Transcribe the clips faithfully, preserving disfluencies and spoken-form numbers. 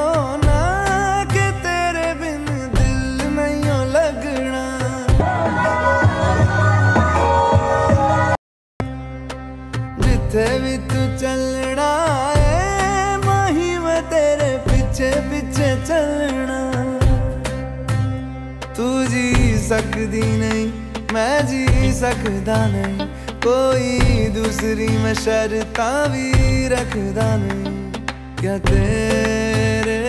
ना कि तेरे बिन दिल नहीं हो लगना। जिथे भी तू चलना है माही मैं तेरे पीछे पीछे चलना। तू जी सकदी नहीं मैं जी सकदा नहीं, कोई दूसरी मैं शर्तां भी रखदा नहीं। क्या तेरे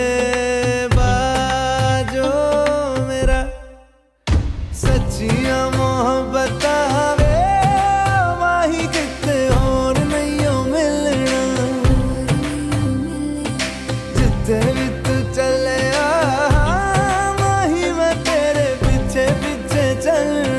बाजो मेरा सच्चियां मोहब्बत वे माही किते और नहीं हो मिलना। जिथे भी तू चले माही मैं तेरे पीछे पीछे चलना।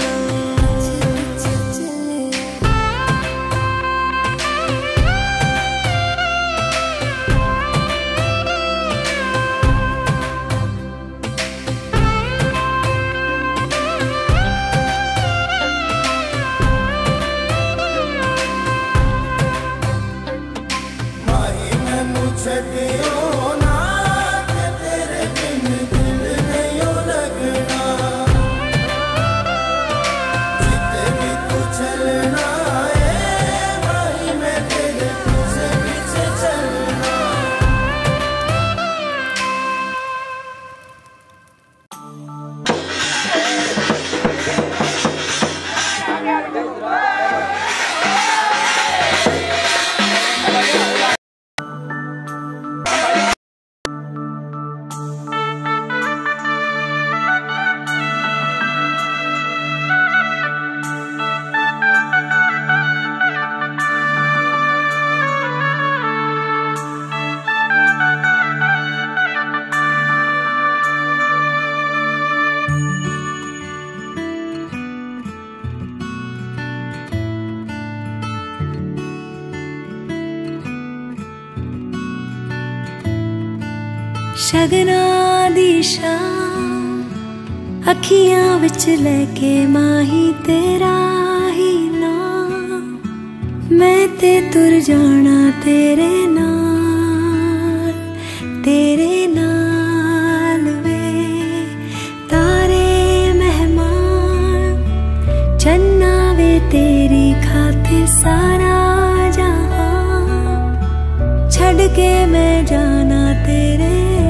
शगना दी शाम अखियां विच लेके माही तेरा ही नाम। मैं ते तुर जाना तेरे नाल, तेरे नाल वे तारे मेहमान चन्ना वे तेरी खातिर सारा जहां। छड़ के मैं जाना तेरे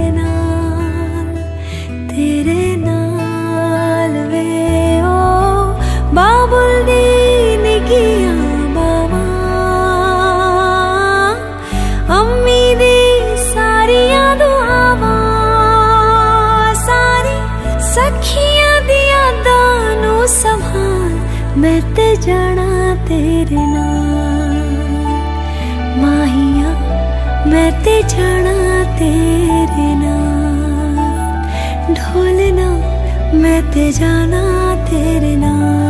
तेरे नाल वे ओ बाबुल दी निकियां बावा अम्मी दी सारियां दुआवां सारी सखियां दी यादां नू संभाल। मैं ते जाना तेरे नाल माहिया, मैं ते जाना तेरे नाल ढोलना। मैं ते जाना तेरे नाल।